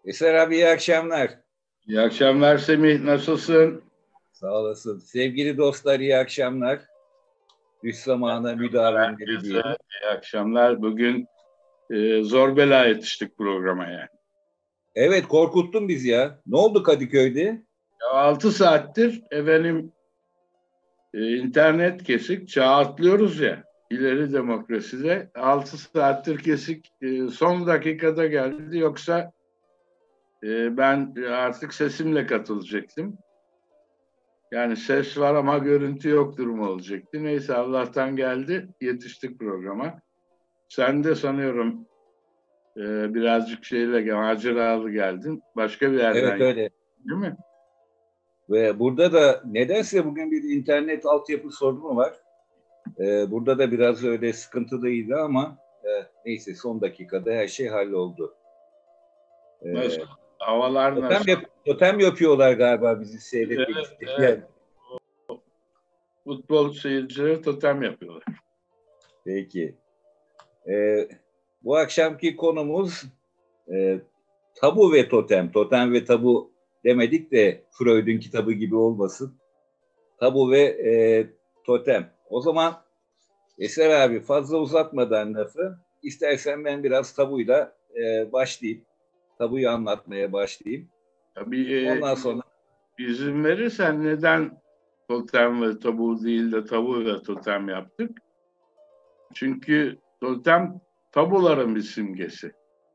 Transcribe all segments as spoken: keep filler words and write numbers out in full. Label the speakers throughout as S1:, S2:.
S1: Eser abi iyi akşamlar.
S2: İyi akşamlar Semih, nasılsın?
S1: Sağ olasın. Sevgili dostlar iyi akşamlar. Düş zamana müdavimleri
S2: Herkese
S1: diyelim.
S2: iyi akşamlar. Bugün e, zor bela yetiştik programa yani.
S1: Evet korkuttun bizi ya. Ne oldu Kadıköy'de?
S2: Ya altı saattir efendim e, internet kesik, çağ atlıyoruz ya. İleri demokraside altı saattir kesik, e, son dakikada geldi. Yoksa e, ben artık sesimle katılacaktım. Yani ses var ama görüntü yok durumu olacaktı. Neyse Allah'tan geldi, yetiştik programa. Sen de sanıyorum Ee, birazcık şeyle maceralı geldin. Başka bir
S1: Evet
S2: yerden
S1: öyle.
S2: değil mi?
S1: Ve burada da nedense bugün bir internet altyapı sorunu var. Ee, burada da biraz öyle sıkıntılıydı ama e, neyse son dakikada her şey halloldu.
S2: Nasıl?
S1: Ee,
S2: Havalar
S1: totem,
S2: nasıl?
S1: yap totem yapıyorlar galiba bizi
S2: Evet,
S1: seyretmek
S2: evet.
S1: isteyen.
S2: Futbol seyircileri totem yapıyorlar.
S1: Peki. Ee, bu akşamki konumuz e, tabu ve totem. Totem ve tabu demedik de Freud'un kitabı gibi olmasın. Tabu ve e, totem. O zaman Eser abi fazla uzatmadan lafı istersen ben biraz tabuyla e, başlayayım. Tabuyu anlatmaya başlayayım.
S2: Tabii e,
S1: Ondan sonra
S2: izin verirsen neden totem ve tabu değil de tabu ve totem yaptık? Çünkü totem tabuların bir simgesi.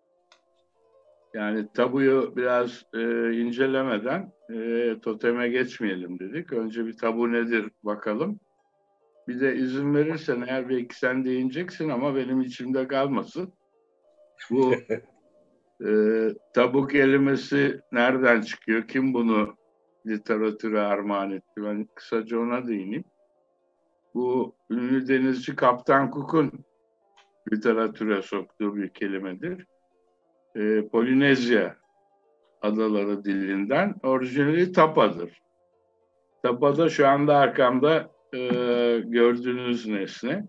S2: Yani tabuyu biraz e, incelemeden e, toteme geçmeyelim dedik. Önce bir tabu nedir bakalım. Bir de izin verirsen eğer belki sen değineceksin ama benim içimde kalmasın. Bu e, tabu kelimesi nereden çıkıyor? Kim bunu literatüre armağan etti? Ben kısaca ona değineyim. Bu ünlü denizci Kaptan Cook'un literatüre soktuğu bir kelimedir. E, Polinezya adaları dilinden orijinali Tapa'dır. Tapa da şu anda arkamda e, gördüğünüz nesne.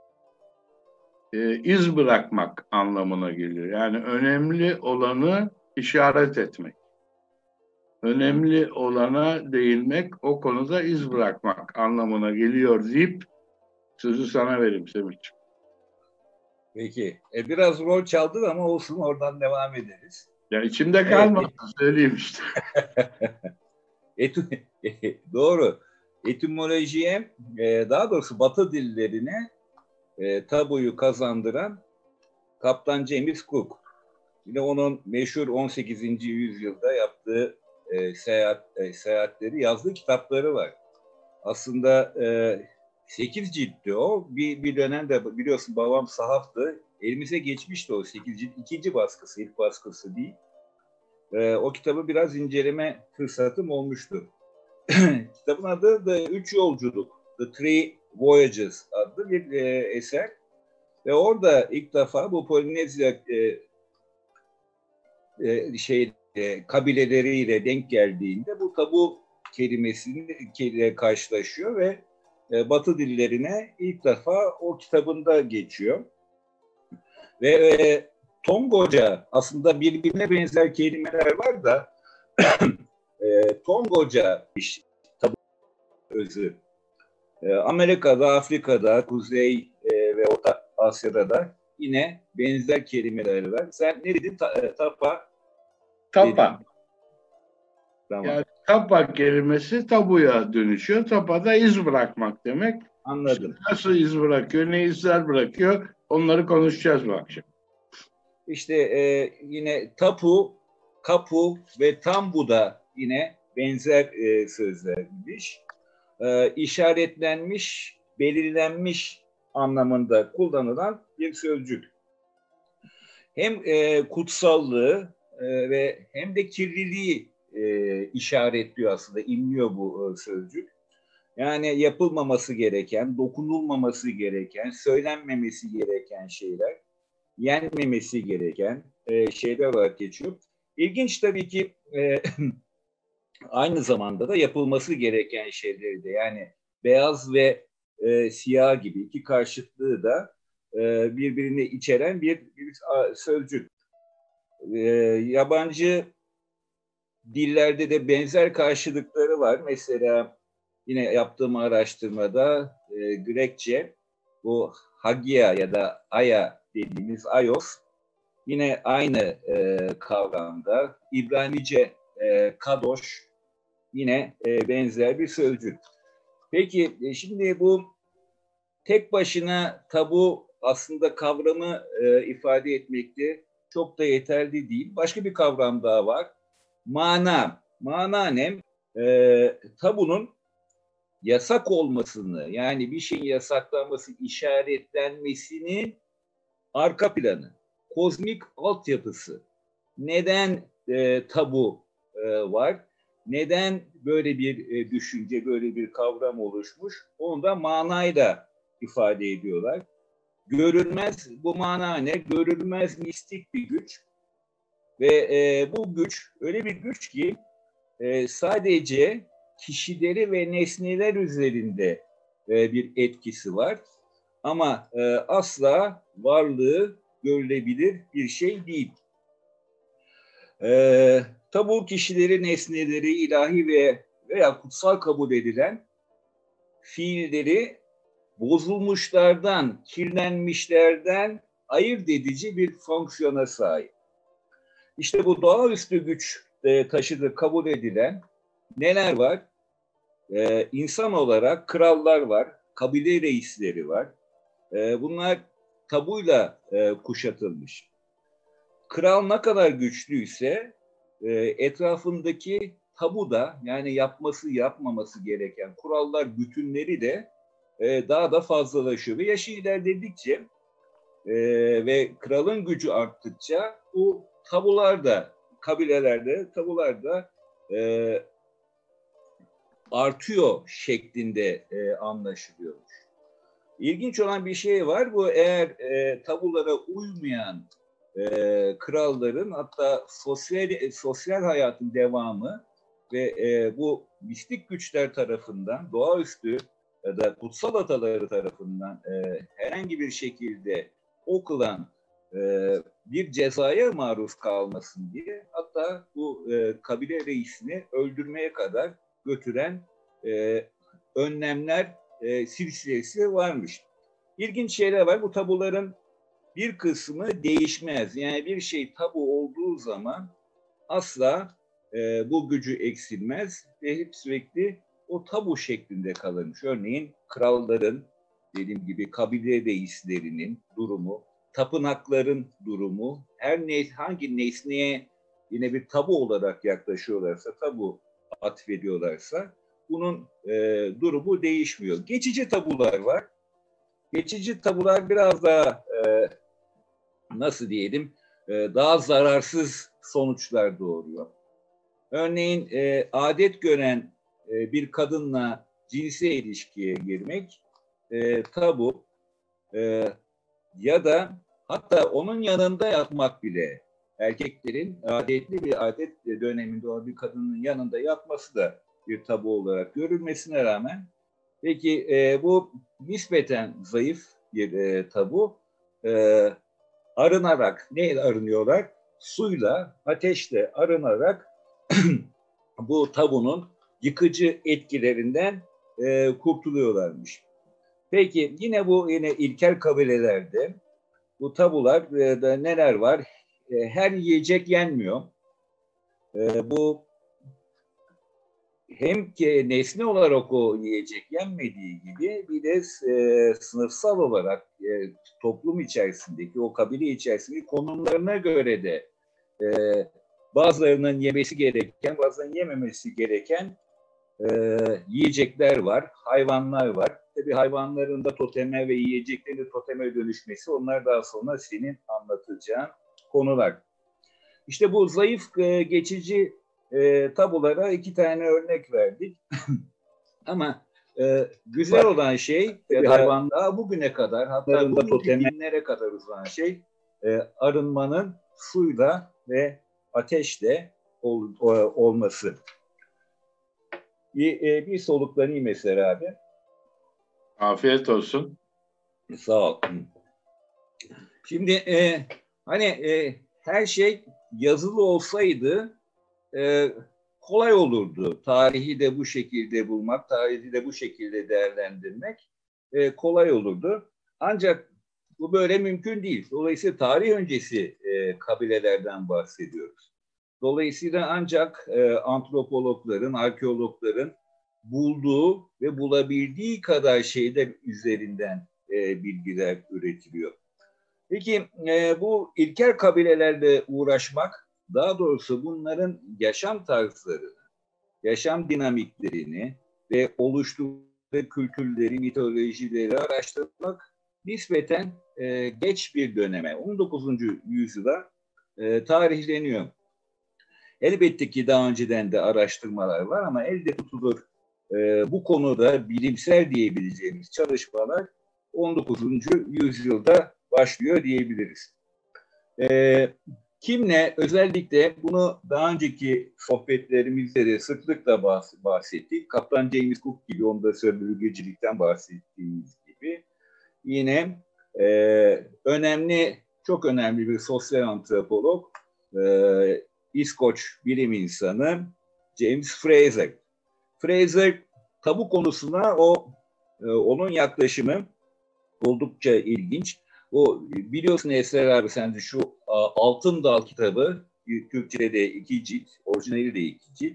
S2: E, iz bırakmak anlamına geliyor. Yani önemli olanı işaret etmek. Önemli olana değinmek, o konuda iz bırakmak anlamına geliyor deyip sözü sana vereyim Semih'ciğim.
S1: peki e, biraz rol çaldın ama olsun oradan devam ederiz.
S2: Ya içimde
S1: Evet.
S2: kalmadı, söyleyeyim işte.
S1: Etim, doğru. Etimolojiye, e, daha doğrusu Batı dillerine e, tabuyu kazandıran Kaptan James Cook. Yine onun meşhur on sekizinci yüzyılda yaptığı e, seyahat e, seyahatleri, yazdığı kitapları var. Aslında e, sekiz ciltti o. Bir, bir dönemde biliyorsun babam sahaftı. Elimize geçmişti o sekiz cilt. İkinci baskısı, ilk baskısı değil. E, o kitabı biraz inceleme fırsatım olmuştu. Kitabın adı The Üç Yolculuk, The Three Voyages adlı bir e, eser. Ve orada ilk defa bu Polinezya e, e, şey e, kabileleriyle denk geldiğinde bu tabu kelimesiyle karşılaşıyor ve e, Batı dillerine ilk defa o kitabında geçiyor. Ve e, Tongoca aslında birbirine benzer kelimeler var da e, Tongoca iş, tabu özü. E, Amerika'da, Afrika'da, Kuzey e, ve Orta Asya'da da yine benzer kelimeler var. Sen ne dedin? Ta, e, tapa
S2: Tapa.
S1: dedin. Tamam.
S2: Yani tapa kelimesi tabuya dönüşüyor. Tapa da iz bırakmak demek. İşte
S1: Anladım.
S2: nasıl iz bırakıyor, ne izler bırakıyor onları konuşacağız bu akşam.
S1: İşte e, yine tapu, kapu ve tambu da yine benzer e, sözlermiş. E, işaretlenmiş, belirlenmiş anlamında kullanılan bir sözcük. Hem e, kutsallığı e, ve hem de kirliliği e, işaretliyor aslında, imliyor bu e, sözcük. Yani yapılmaması gereken, dokunulmaması gereken, söylenmemesi gereken şeyler, yenmemesi gereken e, şeyler olarak geçiyor. İlginç tabii ki e, aynı zamanda da yapılması gereken şeyleri de, yani beyaz ve e, siyah gibi iki karşıtlığı da e, birbirini içeren bir, bir sözcük. E, yabancı dillerde de benzer karşılıkları var. Mesela yine yaptığım araştırmada e, Grekçe bu Hagia ya da Aya dediğimiz Ayos yine aynı e, kavramda. İbranice e, Kadosh yine e, benzer bir sözcük. Peki e, şimdi bu tek başına tabu aslında kavramı e, ifade etmekte çok da yeterli değil. Başka bir kavram daha var. Mana. Mana ne? E, tabunun yasak olmasını, yani bir şeyin yasaklanması, işaretlenmesinin arka planı, kozmik altyapısı. Neden e, tabu e, var? Neden böyle bir e, düşünce, böyle bir kavram oluşmuş? Onu da manayla ifade ediyorlar. Görülmez, bu mana ne? Görülmez mistik bir güç. Ve e, bu güç öyle bir güç ki e, sadece kişileri ve nesneler üzerinde e, bir etkisi var. Ama e, asla varlığı görülebilir bir şey değil. E, tabu kişileri, nesneleri, ilahi ve veya kutsal kabul edilen fiilleri bozulmuşlardan, kirlenmişlerden ayırt edici bir fonksiyona sahip. İşte bu doğaüstü güç e, taşıdığı kabul edilen neler var? Ee, insan olarak krallar var, kabile reisleri var. Ee, bunlar tabuyla e, kuşatılmış. Kral ne kadar güçlüyse e, etrafındaki tabu da, yani yapması yapmaması gereken kurallar bütünleri de e, daha da fazlalaşıyor. Ve yaşı ilerledikçe e, ve kralın gücü arttıkça bu tabular da, kabilelerde tabular da e, artıyor şeklinde e, anlaşılıyormuş. İlginç olan bir şey var. Bu eğer e, tabulara uymayan e, kralların, hatta sosyal sosyal hayatın devamı ve e, bu mistik güçler tarafından, doğaüstü ya da kutsal ataları tarafından e, herhangi bir şekilde okulan e, bir cezaya maruz kalmasın diye, hatta bu e, kabile reisini öldürmeye kadar götüren e, önlemler e, silsilesi varmış. İlginç şeyler var. Bu tabuların bir kısmı değişmez. Yani bir şey tabu olduğu zaman asla e, bu gücü eksilmez ve hep sürekli o tabu şeklinde kalırmış. Örneğin kralların, dediğim gibi kabile reislerinin durumu, tapınakların durumu, her ne, hangi nesneye yine bir tabu olarak yaklaşıyorlarsa, tabu atfediyorlarsa bunun e, durumu değişmiyor. Geçici tabular var. Geçici tabular biraz daha e, nasıl diyelim e, daha zararsız sonuçlar doğuruyor. Örneğin e, adet gören e, bir kadınla cinsel ilişkiye girmek e, tabu e, ya da hatta onun yanında yatmak bile, erkeklerin adetli bir adet döneminde olan bir kadının yanında yatması da bir tabu olarak görülmesine rağmen, peki e, bu nispeten zayıf bir e, tabu. E, arınarak, neyle arınıyorlar? Suyla, ateşle arınarak bu tabunun yıkıcı etkilerinden e, kurtuluyorlarmış. Peki yine bu yine ilkel kabilelerde bu tabularda e, neler var? E, her yiyecek yenmiyor. E, bu hem ki nesne olarak o yiyecek yenmediği gibi bir de e, sınıfsal olarak e, toplum içerisindeki, o kabile içerisindeki konumlarına göre de e, bazılarının yemesi gereken, bazılarının yememesi gereken e, yiyecekler var, hayvanlar var. Tabii hayvanların da toteme ve yiyeceklerin de toteme dönüşmesi, onlar daha sonra senin anlatacağın konular. İşte bu zayıf e, geçici e, tabulara iki tane örnek verdik. Ama e, güzel olan şey, ya da hayvanlığa bugüne kadar, hatta bugünkü toteme... dinlere kadar uzanan şey e, arınmanın suyla ve ateşle ol, o, olması. Bir, e, bir soluklanayım mesela abi.
S2: Afiyet olsun.
S1: Sağ ol. Şimdi e, hani e, her şey yazılı olsaydı e, kolay olurdu. Tarihi de bu şekilde bulmak, tarihi de bu şekilde değerlendirmek e, kolay olurdu. Ancak bu böyle mümkün değil. Dolayısıyla tarih öncesi e, kabilelerden bahsediyoruz. Dolayısıyla ancak e, antropologların, arkeologların bulduğu ve bulabildiği kadar şeyde üzerinden e, bilgiler üretiliyor. Peki e, bu ilkel kabilelerle uğraşmak, daha doğrusu bunların yaşam tarzlarını, yaşam dinamiklerini ve oluşturduğu kültürleri, mitolojileri araştırmak nispeten e, geç bir döneme, on dokuzuncu yüzyıla e, tarihleniyor. Elbette ki daha önceden de araştırmalar var ama elde tutulur e, bu konuda bilimsel diyebileceğimiz çalışmalar on dokuzuncu yüzyılda başlıyor diyebiliriz. E, kimle özellikle bunu daha önceki sohbetlerimizde de sıklıkla bahsettik. Kaptan James Cook gibi, onda sömürgecilikten bahsettiğimiz gibi yine e, önemli, çok önemli bir sosyal antropolog, e, İskoç bilim insanı James Frazer. Frazer tabu konusuna o e, onun yaklaşımı oldukça ilginç. O biliyorsun Esra abi, sen de şu Altın Dal kitabı, Türkçe'de de iki cilt, orijinali de iki cilt.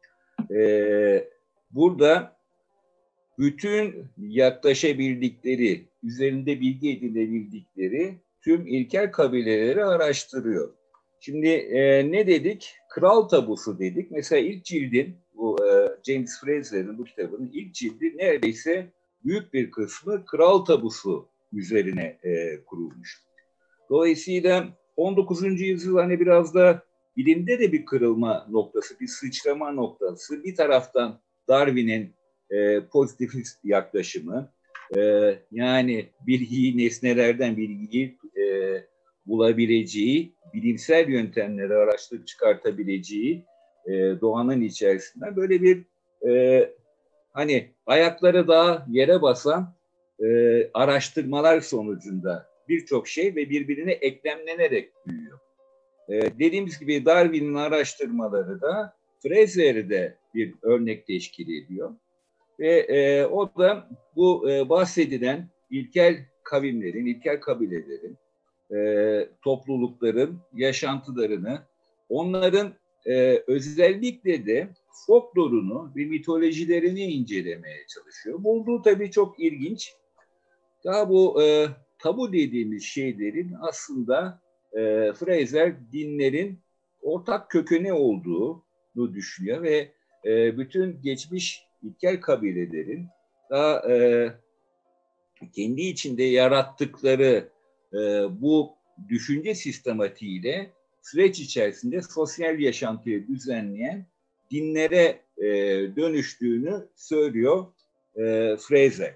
S1: Ee, burada bütün yaklaşabildikleri, üzerinde bilgi edinebildikleri tüm ilkel kabileleri araştırıyor. Şimdi e, ne dedik? Kral tabusu dedik. Mesela ilk cildin, bu e, James Frazer'ın bu kitabının ilk cildi neredeyse büyük bir kısmı kral tabusu üzerine e, kurulmuş. Dolayısıyla on dokuzuncu yüzyıl hani biraz da bilimde de bir kırılma noktası, bir sıçrama noktası. Bir taraftan Darwin'in e, pozitivist yaklaşımı, e, yani bilgiyi, nesnelerden bilgiyi e, bulabileceği, bilimsel yöntemleri araştırıp çıkartabileceği e, doğanın içerisinden böyle bir e, hani ayakları daha yere basan e, araştırmalar sonucunda birçok şey ve birbirine eklemlenerek büyüyor. E, dediğimiz gibi Darwin'in araştırmaları da Frazer'i de bir örnek teşkil ediyor. Ve e, o da bu e, bahsedilen ilkel kavimlerin, ilkel kabilelerin, e, toplulukların yaşantılarını, onların e, özellikle de folklorunu ve mitolojilerini incelemeye çalışıyor. Bulduğu tabii çok ilginç. Daha bu e, tabu dediğimiz şeylerin aslında e, Frazer dinlerin ortak kökeni olduğunu düşünüyor ve e, bütün geçmiş ilkel kabilelerin daha e, kendi içinde yarattıkları e, bu düşünce sistematiğiyle süreç içerisinde sosyal yaşantıyı düzenleyen dinlere e, dönüştüğünü söylüyor e, Frazer.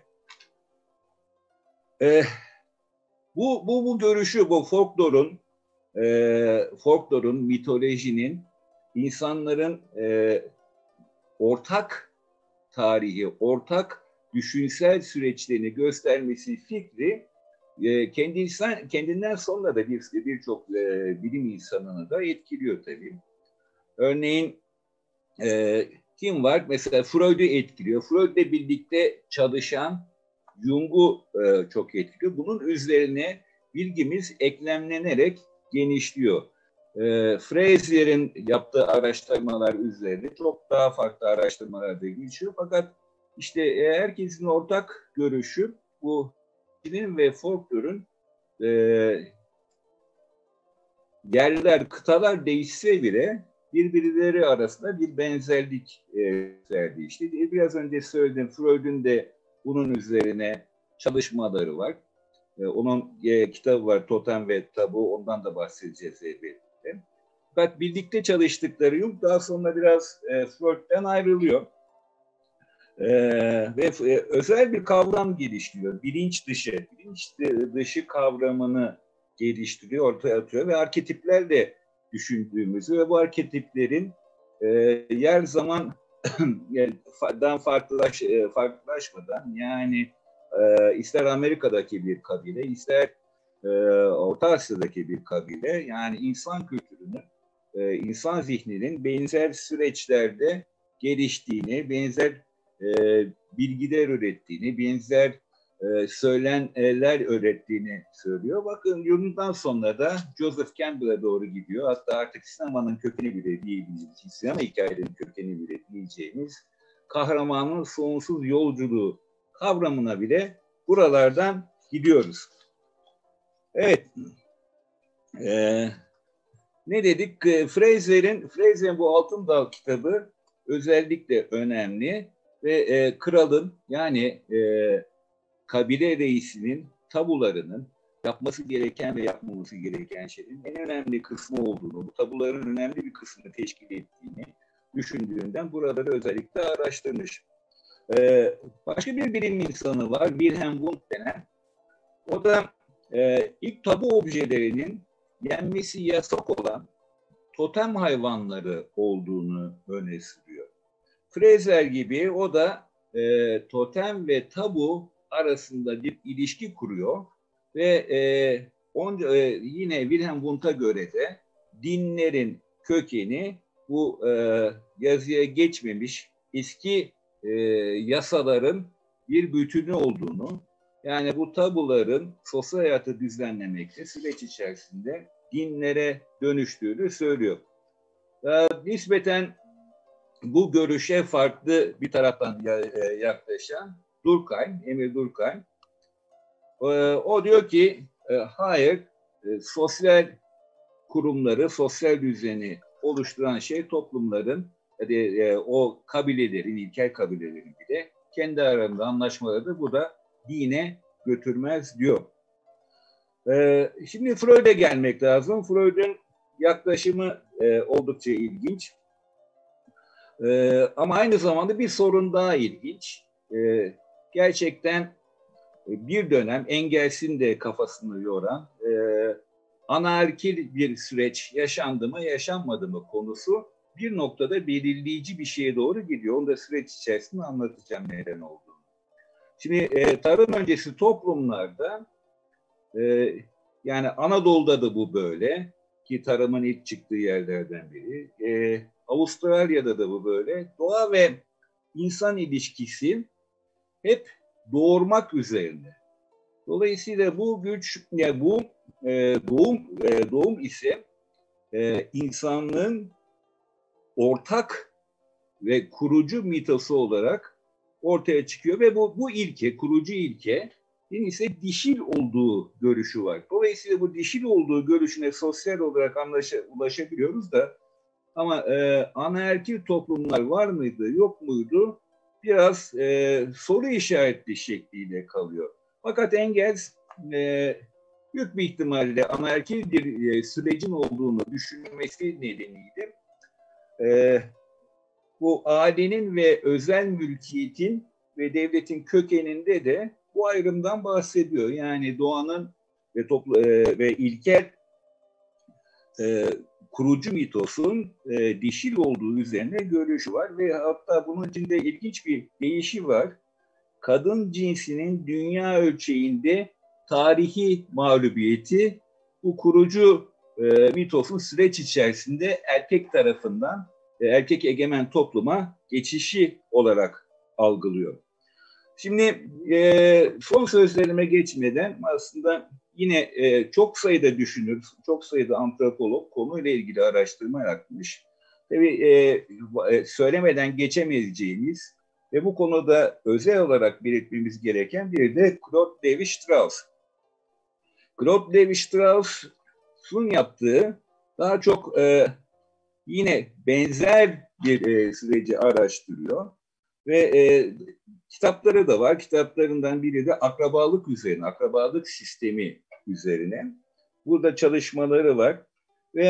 S1: E, bu, bu, bu görüşü, bu folklorun, e, folklorun, mitolojinin insanların e, ortak tarihi, ortak düşünsel süreçlerini göstermesi fikri e, kendinden, kendinden sonra da bir birçok e, bilim insanını da etkiliyor tabii. Örneğin e, kim var? Mesela Freud'u etkiliyor. Freud'le birlikte çalışan Jung'u e, çok etkiliyor. Bunun üzerine bilgimiz eklemlenerek genişliyor. E, Frazer'in yaptığı araştırmalar üzerine çok daha farklı araştırmalar da geçiyor. Fakat işte e, herkesin ortak görüşü bu bilim ve folklorun e, yerler, kıtalar değişse bile birbirleri arasında bir benzerlik e, verdi. İşte biraz önce söyledim, Freud'un de bunun üzerine çalışmaları var. E, onun e, kitabı var, Totem ve Tabu, ondan da bahsedeceğiz elbette. Fakat birlikte çalıştıkları Jung daha sonra biraz e, Freud'den ayrılıyor. E, ve e, özel bir kavram geliştiriyor, bilinç dışı. Bilinç dışı kavramını geliştiriyor, ortaya atıyor ve arketiplerle düşündüğümüzü ve bu arketiplerin e, yer zaman dan farklılaş, farklılaşmadan, yani e, ister Amerika'daki bir kabile, ister e, Orta Asya'daki bir kabile, yani insan kültürünü e, insan zihninin benzer süreçlerde geliştiğini, benzer e, bilgiler ürettiğini, benzer e, söylenler öğrettiğini söylüyor. Bakın yılından sonra da Joseph Campbell'a doğru gidiyor. Hatta artık sinemanın kökeni bile diyebileceğimiz, sinema hikayelerinin kökeni bile diyeceğimiz kahramanın sonsuz yolculuğu kavramına bile buralardan gidiyoruz. Evet. Ee, ne dedik? Fraser'in Fraser'in bu Altın Dal kitabı özellikle önemli ve e, kralın yani e, kabile reisinin tabularının yapması gereken ve yapmaması gereken şeyin en önemli kısmı olduğunu, bu tabuların önemli bir kısmını teşkil ettiğini düşündüğünden buraları özellikle araştırmış. Ee, başka bir bilim insanı var, Wilhelm Wundt denen. O da e, ilk tabu objelerinin yenmesi yasak olan totem hayvanları olduğunu öne sürüyor. Fraser gibi o da e, totem ve tabu arasında bir ilişki kuruyor ve e, onca, e, yine Wilhelm Wundt'a göre de dinlerin kökeni bu e, yazıya geçmemiş eski e, yasaların bir bütünü olduğunu, yani bu tabuların sosyal hayatı düzenlemekte süreç içerisinde dinlere dönüştüğünü söylüyor. E, nispeten bu görüşe farklı bir taraftan yaklaşan Durkheim, Emil Durkheim, o diyor ki hayır, sosyal kurumları, sosyal düzeni oluşturan şey toplumların, yani o kabilelerin, ilkel kabilelerin bile kendi aralarında anlaşmalarıdır. Bu da dine götürmez diyor. Şimdi Freud'e gelmek lazım. Freud'un yaklaşımı oldukça ilginç. Ee, ama aynı zamanda bir sorun daha ilginç. Ee, gerçekten bir dönem Engels'in de kafasını yoran e, anaerkil bir süreç yaşandı mı yaşanmadı mı konusu bir noktada belirleyici bir şeye doğru gidiyor. Onu da süreç içerisinde anlatacağım neden olduğunu. Şimdi e, tarım öncesi toplumlarda e, yani Anadolu'da da bu böyle ki tarımın ilk çıktığı yerlerden biri. E, Avustralya'da da bu böyle. Doğa ve insan ilişkisi hep doğurmak üzerine. Dolayısıyla bu güç, yani bu e, doğum e, doğum ise e, insanlığın ortak ve kurucu mitosu olarak ortaya çıkıyor ve bu bu ilke, kurucu ilke ise dişil olduğu görüşü var. Dolayısıyla bu dişil olduğu görüşüne sosyal olarak anlaşa, ulaşabiliyoruz da ama e, anaerkil toplumlar var mıydı, yok muydu? Biraz e, soru işaretli şekliyle kalıyor. Fakat Engels e, büyük bir ihtimalle anaerkil bir e, sürecin olduğunu düşünmesi nedeniyle e, bu ailenin ve özel mülkiyetin ve devletin kökeninde de bu ayrımdan bahsediyor. Yani doğanın ve, toplu, e, ve ilkel e, kurucu mitosun e, dişil olduğu üzerine görüşü var ve hatta bunun içinde ilginç bir deyişi var. Kadın cinsinin dünya ölçeğinde tarihi mağlubiyeti bu kurucu e, mitosun süreç içerisinde erkek tarafından e, erkek egemen topluma geçişi olarak algılıyor. Şimdi e, son sözlerime geçmeden aslında yine e, çok sayıda düşünür, çok sayıda antropolog konuyla ilgili araştırma yapmış. Tabii e, söylemeden geçemeyeceğimiz ve bu konuda özel olarak belirtmemiz gereken biri de Claude Lévi-Strauss. Claude Lévi-Strauss'un yaptığı daha çok e, yine benzer bir e, süreci araştırıyor ve e, kitapları da var. Kitaplarından biri de akrabalık üzerine, akrabalık sistemi üzerine. Burada çalışmaları var ve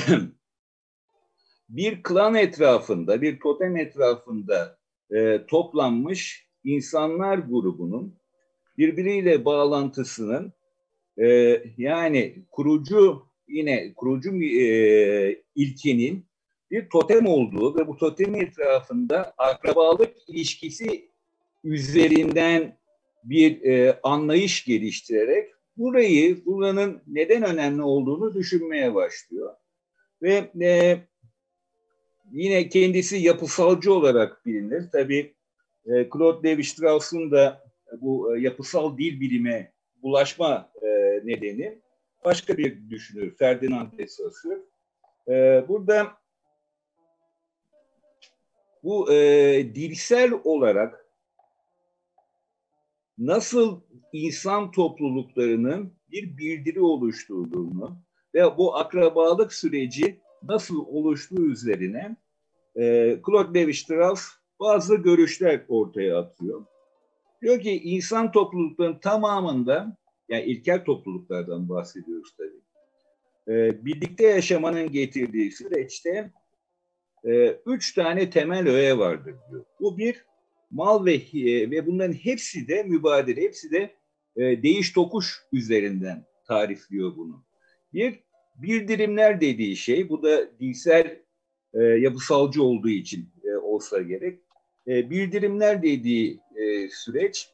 S1: bir klan etrafında, bir totem etrafında e, toplanmış insanlar grubunun birbiriyle bağlantısının e, yani kurucu yine kurucu e, ilkenin bir totem olduğu ve bu totemin etrafında akrabalık ilişkisi üzerinden bir e, anlayış geliştirerek burayı, buranın neden önemli olduğunu düşünmeye başlıyor. Ve e, yine kendisi yapısalcı olarak bilinir. Tabii e, Claude Lévi-Strauss'un da bu e, yapısal dil bilime bulaşma e, nedeni başka bir düşünür, Ferdinand de Saussure. E, burada bu e, dilsel olarak nasıl insan topluluklarının bir bildiri oluşturduğunu ve bu akrabalık süreci nasıl oluştuğu üzerine e, Claude Lévi-Strauss bazı görüşler ortaya atıyor. Diyor ki insan topluluklarının tamamında, yani ilkel topluluklardan bahsediyoruz tabii, e, birlikte yaşamanın getirdiği süreçte e, üç tane temel öğe vardır diyor. Bu bir, mal ve e, ve bunların hepsi de mübadele, hepsi de e, değiş tokuş üzerinden tarifliyor bunu. Bir, bildirimler dediği şey, bu da dilsel e, yapısalcı olduğu için e, olsa gerek. E, bildirimler dediği e, süreç,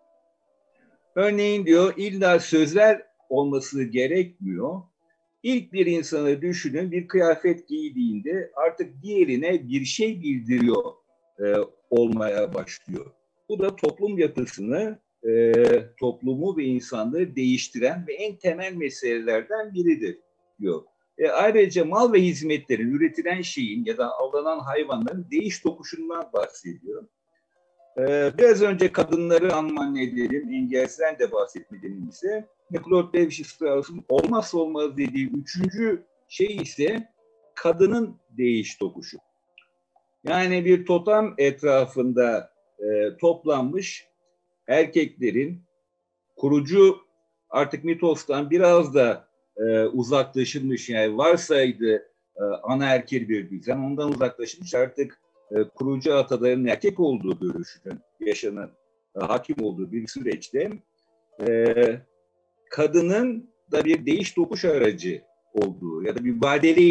S1: örneğin diyor, illa sözler olması gerekmiyor. İlk bir insanı düşünün, bir kıyafet giydiğinde artık diğerine bir şey bildiriyor e, olmaya başlıyor. Bu da toplum yapısını, e, toplumu ve insanları değiştiren ve en temel meselelerden biridir diyor. E, ayrıca mal ve hizmetlerin, üretilen şeyin ya da avlanan hayvanların değiş tokuşundan bahsediyor. Ee, biraz önce kadınları anman edelim, engelsizden de bahsetmedim ise Claude Lévi-Strauss'un olmazsa olmaz dediği üçüncü şey ise kadının değiş tokuşu. Yani bir totem etrafında e, toplanmış erkeklerin kurucu artık mitostan biraz da e, uzaklaşılmış, yani varsaydı e, anaerkil bir düzen, ondan uzaklaşmış, artık e, kurucu ataların erkek olduğu görüşünün yaşanan, e, hakim olduğu bir süreçte e, kadının da bir değiş tokuş aracı olduğu ya da bir mübadele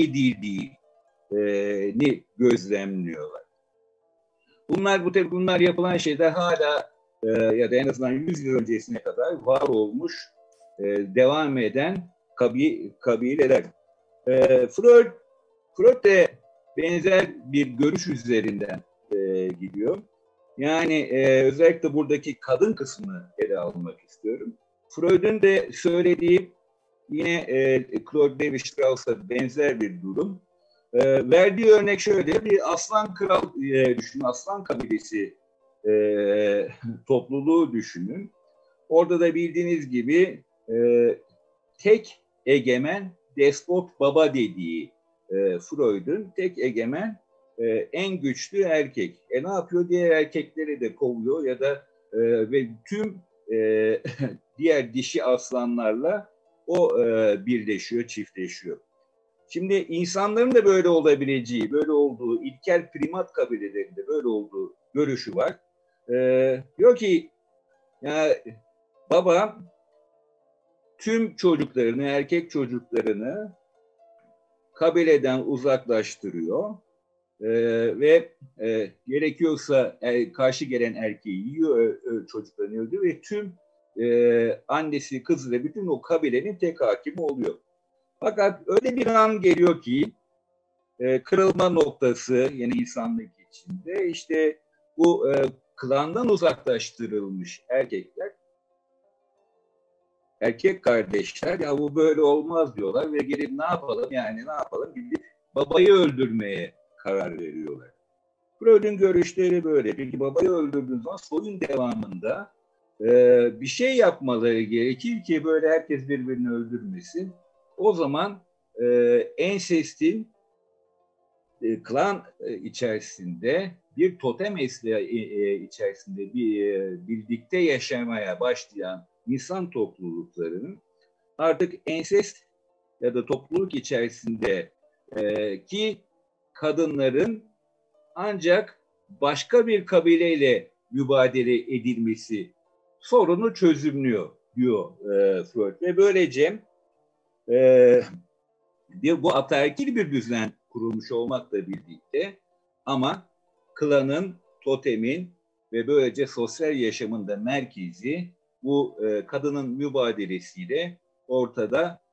S1: edildiğini gözlemliyorlar. Bunlar, bu tabii bunlar yapılan şeyler hala e, ya da en azından yüz yıl öncesine kadar var olmuş, e, devam eden kabi, kabileler. E, Freud, Freud de benzer bir görüş üzerinden e, gidiyor. Yani e, özellikle buradaki kadın kısmını ele almak istiyorum. Freud'un de söylediği yine e, Claude Lévi-Strauss'a benzer bir durum. E, verdiği örnek şöyle: bir aslan kral e, düşünün, aslan kabilesi e, topluluğu düşünün. Orada da bildiğiniz gibi e, tek egemen despot baba dediği e, Freud'un tek egemen e, en güçlü erkek. E ne yapıyor? Diğer erkekleri de kovuyor ya da e, ve tüm e, diğer dişi aslanlarla o e, birleşiyor, çiftleşiyor. Şimdi insanların da böyle olabileceği, böyle olduğu, ilkel primat kabilelerinde böyle olduğu görüşü var. Ee, diyor ki, ya baba tüm çocuklarını, erkek çocuklarını kabileden uzaklaştırıyor ee, ve e, gerekiyorsa e, karşı gelen erkeği yiyor, ö, ö, çocuklarını öldürüyor ve tüm e, annesi, kızı ve bütün o kabilenin tek hakimi oluyor. Fakat öyle bir an geliyor ki e, kırılma noktası yine insanlık içinde, işte bu e, klandan uzaklaştırılmış erkekler, erkek kardeşler, ya bu böyle olmaz diyorlar ve gelip ne yapalım, yani ne yapalım, gidip babayı öldürmeye karar veriyorlar. Freud'un görüşleri böyle. Peki babayı öldürdüğünüz zaman soyun devamında e, bir şey yapmaları gerekir ki böyle herkes birbirini öldürmesin. O zaman e, ensestin e, klan e, içerisinde, bir totem esli e, e, içerisinde bir e, birlikte yaşamaya başlayan insan topluluklarının artık ensest ya da topluluk içerisinde e, ki kadınların ancak başka bir kabileyle mübadele edilmesi sorunu çözümlüyor diyor e, Freud. Ve böylece e, bu ataerkil bir düzen kurulmuş olmakla birlikte ama klanın, totemin ve böylece sosyal yaşamın da merkezi bu e, kadının mübadelesiyle ortada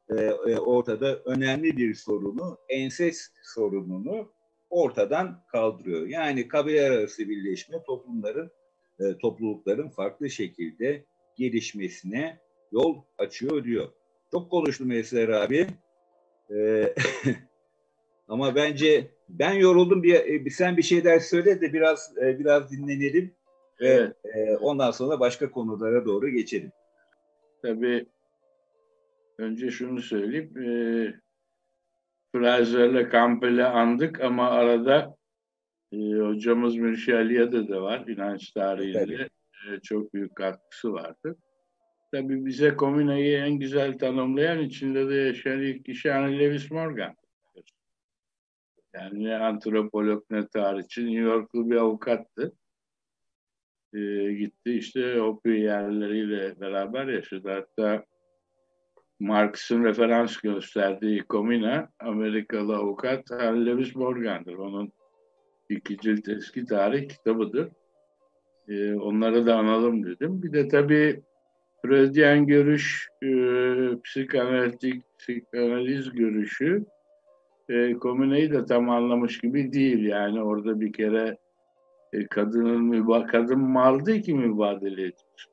S1: e, e, ortada önemli bir sorunu, ensest sorununu ortadan kaldırıyor. Yani kabileler arası birleşme toplumların, e, toplulukların farklı şekilde gelişmesine yol açıyor diyor. Çok konuştum Eser abi. E, ama bence ben yoruldum. Bir, bir sen bir şeyler söyle de biraz e, biraz dinlenelim ve
S2: Evet.
S1: e, ondan sonra başka konulara doğru geçelim.
S2: Tabii önce şunu söyleyeyim. E, Fraser'le Campbell'i andık ama arada e, hocamız Mürşi Aliye'de de var. İnanç tarihinde e, çok büyük katkısı vardı. Tabii bize komünayı en güzel tanımlayan, içinde de yaşayan ilk kişi Henry Lewis Morgan. Yani ne antropolog ne tarihçi, New Yorklu bir avukattı. Ee, gitti işte Hopi yerleriyle beraber yaşadı. Hatta Marx'ın referans gösterdiği Komina, Amerikalı avukat Henry Lewis Morgan'dır. Onun iki cilt eski tarih kitabıdır. Ee, onları da analım dedim. Bir de tabii Freudian görüş, e, psikanalitik, psikanaliz görüşü e, komüneyi de tam anlamış gibi değil. Yani orada bir kere e, kadının müba kadın mal değil ki mübadele ediyor.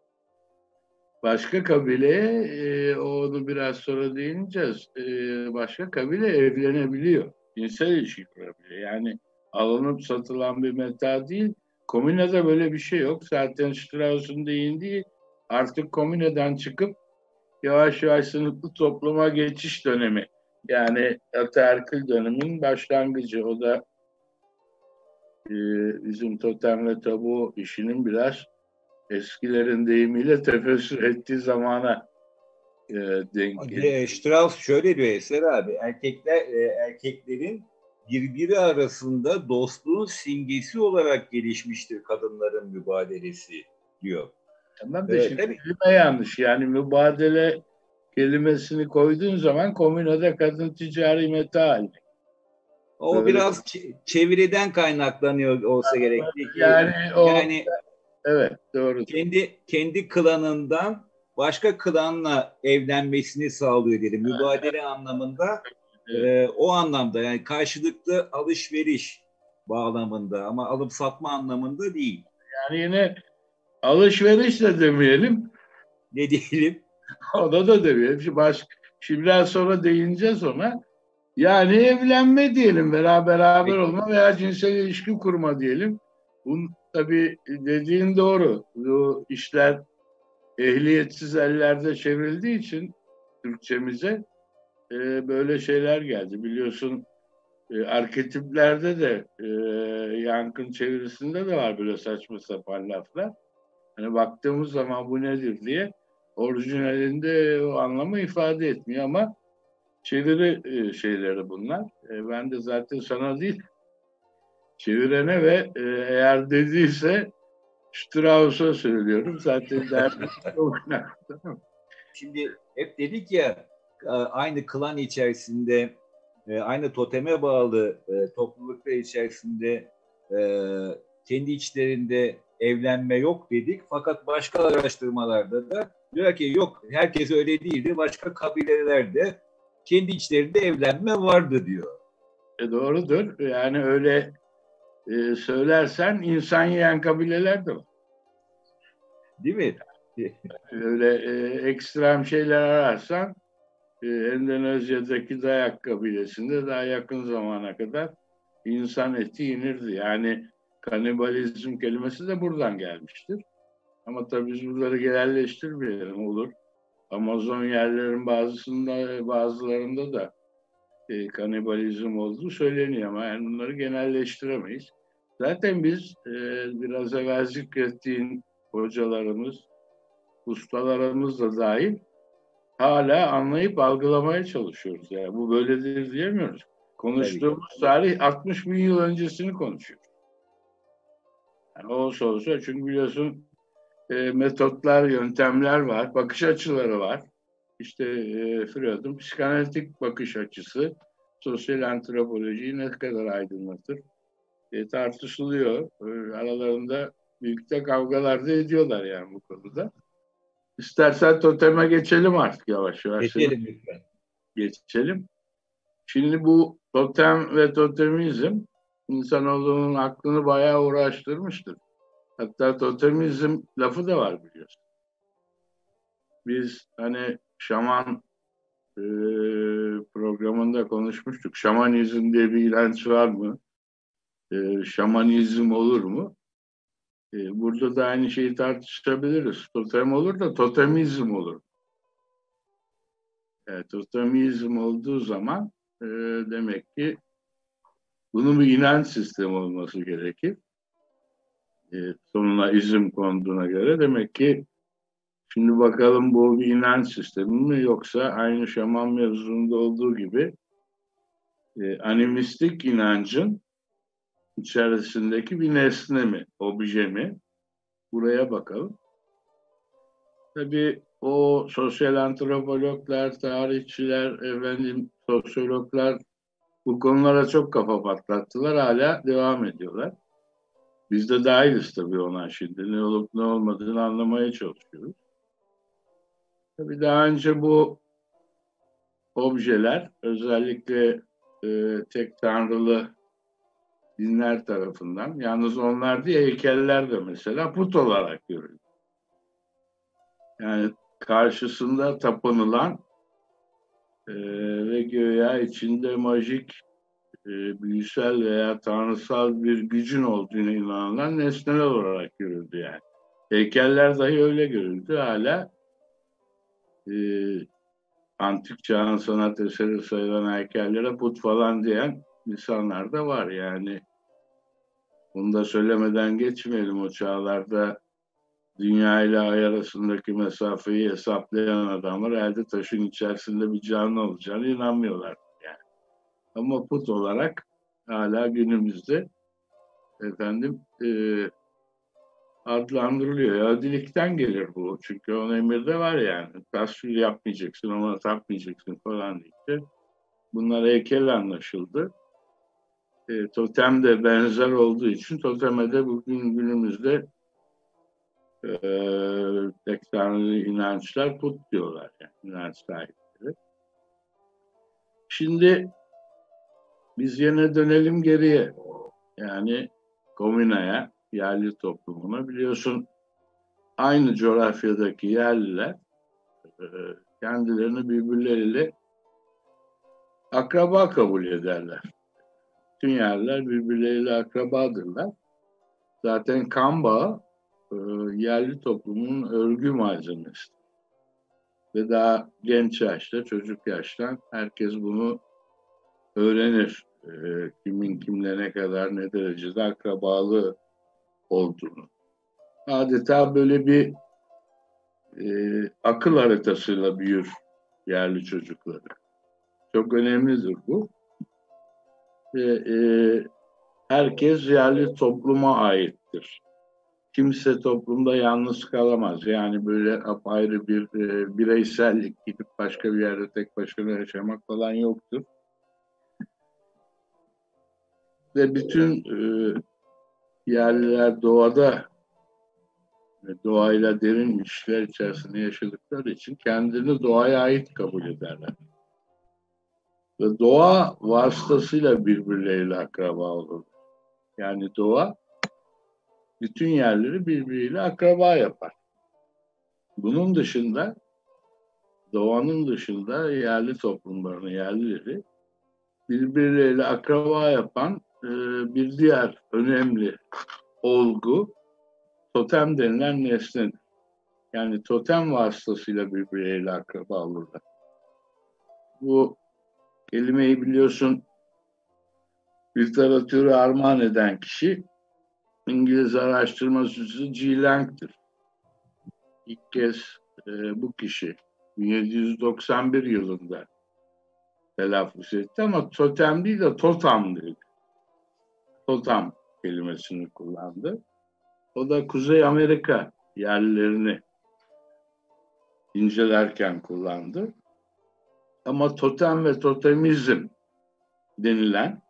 S2: Başka kabileye e, onu biraz sonra değineceğiz. E, başka kabile evlenebiliyor. Cinsel ilişki kurabiliyor. Yani alınıp satılan bir meta değil. Komünede böyle bir şey yok. Zaten Strauss'un değindiği artık komüneden çıkıp yavaş yavaş sınıflı topluma geçiş dönemi. Yani ataerkil dönemin başlangıcı. O da e, bizim totem ve tabu işinin biraz eskilerin deyimiyle tefessür ettiği zamana e, denk geliyor.
S1: E, Strauss şöyle diyor Eser abi, erkekler e, erkeklerin birbiri arasında dostluğun simgesi olarak gelişmiştir kadınların mübadelesi diyor.
S2: Tamam da
S1: E,
S2: şimdi
S1: tabii
S2: kelime yanlış. Yani mübadele kelimesini koyduğun zaman komünode kadın ticari meta haline.
S1: o
S2: Böyle
S1: biraz çeviriden kaynaklanıyor olsa gerek. Peki,
S2: yani o
S1: yani
S2: evet doğru.
S1: kendi kendi klanından başka klanla evlenmesini sağlıyor dedim. Mübadele anlamında
S2: Evet.
S1: e, o anlamda, yani karşılıklı alışveriş bağlamında, ama alıp satma anlamında değil.
S2: Yani yine alışveriş de demeyelim.
S1: Ne diyelim?
S2: Ona da demeyelim. Şimdi, baş, şimdi biraz sonra değineceğiz ona. Yani evlenme diyelim, veya beraber
S1: Peki,
S2: olma veya cinsel ilişki kurma diyelim. Bunun tabii dediğin doğru. Bu işler ehliyetsiz ellerde çevrildiği için Türkçemize e, böyle şeyler geldi. Biliyorsun e, arketiplerde de e, yankın çevirisinde de var böyle saçma sapan laflar. Hani baktığımız zaman bu nedir diye orijinalinde o anlamı ifade etmiyor ama çeviri e, şeyleri bunlar. E, ben de zaten sana değil, çevirene ve e, eğer dediyse Strauss'a söylüyorum. Zaten derdi
S1: şimdi hep dedik ya, e, aynı klan içerisinde, e, aynı toteme bağlı e, topluluklar içerisinde e, kendi içlerinde evlenme yok dedik. Fakat başka araştırmalarda da diyor ki yok, herkes öyle değildi. Başka kabilelerde kendi içlerinde evlenme vardı diyor.
S2: e, doğrudur. Yani öyle e, söylersen insan yiyen kabileler de var.
S1: Değil mi?
S2: Öyle e, ekstrem şeyler ararsan e, Endonezya'daki Dayak kabilesinde daha yakın zamana kadar insan eti yenirdi. Yani kanibalizm kelimesi de buradan gelmiştir. Ama tabii biz bunları genelleştirmeyelim, olur. Amazon yerlerin bazısında, bazılarında da e, kanibalizm olduğu söyleniyor ama yani bunları genelleştiremeyiz. Zaten biz e, biraz evvel zikrettiğin hocalarımız, ustalarımız da dahil hala anlayıp algılamaya çalışıyoruz. Yani bu böyledir diyemiyoruz.
S1: Tabii ki.
S2: Konuştuğumuz tarih altmış bin yıl öncesini konuşuyoruz. Yani olsa olsa, çünkü biliyorsun e, metotlar, yöntemler var, bakış açıları var. İşte e, Freud'un psikanalitik bakış açısı sosyal antropolojiyi ne kadar aydınlatır e, tartışılıyor. E, aralarında büyük de kavgalar da ediyorlar yani bu konuda. İstersen toteme geçelim artık yavaş yavaş.
S1: Geçelim lütfen.
S2: Geçelim. Şimdi bu totem ve totemizm insanoğlunun aklını bayağı uğraştırmıştır. Hatta totemizm lafı da var biliyorsun. Biz hani şaman e, programında konuşmuştuk. Şamanizm diye bir inanç var mı? E, şamanizm olur mu? E, burada da aynı şeyi tartışabiliriz. Totem olur da totemizm olur. E, totemizm olduğu zaman e, demek ki bunun bir inanç sistemi olması gerekir. E, sonuna izim konduğuna göre demek ki şimdi bakalım bu bir inanç sistemi mi yoksa aynı şaman mevzunda olduğu gibi e, animistik inancın içerisindeki bir nesne mi, obje mi? Buraya bakalım. Tabii o sosyal antropologlar, tarihçiler, efendim sosyologlar bu konulara çok kafa patlattılar. Hala devam ediyorlar. Biz de dahiliz tabii ona şimdi. Ne olup ne olmadığını anlamaya çalışıyoruz. Tabii daha önce bu objeler özellikle e, tek tanrılı dinler tarafından, yalnız onlar değil heykeller de mesela put olarak görülüyor. Yani karşısında tapınılan e, ve göya içinde majik, e, büyüsel veya tanrısal bir gücün olduğuna inanılan nesneler olarak görüldü yani. Heykeller dahi öyle görüldü. Hala e, antik çağın sanat eseri sayılan heykellere put falan diyen insanlar da var yani. Bunu da söylemeden geçmeyelim, o çağlarda dünya ile ay arasındaki mesafeyi hesaplayan adamlar elde taşın içerisinde bir canlı olacağını inanmıyorlar yani. Ama put olarak hala günümüzde efendim e, adlandırılıyor. Yahudilikten gelir bu. Çünkü onun emirde var yani. Tasvir yapmayacaksın, ona tapmayacaksın falan diye. Bunlar heykel anlaşıldı. E, totem de benzer olduğu için toteme de bugün günümüzde e, tek tanrılı inançlar put diyorlar yani inanç sahipleri. Şimdi biz yine dönelim geriye. Yani Komina'ya, yerli toplumuna. Biliyorsun aynı coğrafyadaki yerliler e, kendilerini birbirleriyle akraba kabul ederler. Bütün yerliler birbirleriyle akrabadırlar. Zaten kan bağı e, yerli toplumun örgü malzemesi. Ve daha genç yaşta, çocuk yaştan herkes bunu öğrenir. E, kimin kimle ne kadar, ne derecede akrabalığı olduğunu. Adeta böyle bir e, akıl haritasıyla büyür yerli çocukları. Çok önemlidir bu. Ve e, herkes yerli topluma aittir. Kimse toplumda yalnız kalamaz. Yani böyle apayrı bir e, bireysellik, gidip başka bir yerde tek başına yaşamak falan yoktur. Ve bütün e, yerliler doğada ve doğayla derin ilişkiler içerisinde yaşadıkları için kendini doğaya ait kabul ederler. Ve doğa vasıtasıyla birbirleriyle akraba olur. Yani doğa bütün yerleri birbiriyle akraba yapar. Bunun dışında, doğanın dışında yerli toplumlarını, yerlileri birbirleriyle akraba yapan e, bir diğer önemli olgu totem denilen nesnedir. Yani totem vasıtasıyla birbirleriyle akraba olurlar. Bu kelimeyi biliyorsun literatürü armağan eden kişi İngiliz araştırmacısı G. Lang'tir. İlk kez e, bu kişi bin yedi yüz doksan bir yılında telaffuz etti ama totem değil de totam dedi. Totam kelimesini kullandı. O da Kuzey Amerika yerlilerini incelerken kullandı. Ama totem ve totemizm denilen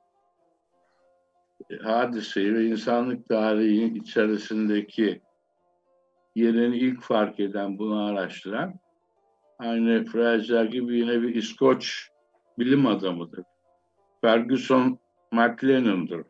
S2: hadiseyi ve insanlık tarihinin içerisindeki yerini ilk fark eden, bunu araştıran, aynı Fraser gibi yine bir İskoç bilim adamıdır. Ferguson McLennan'dır.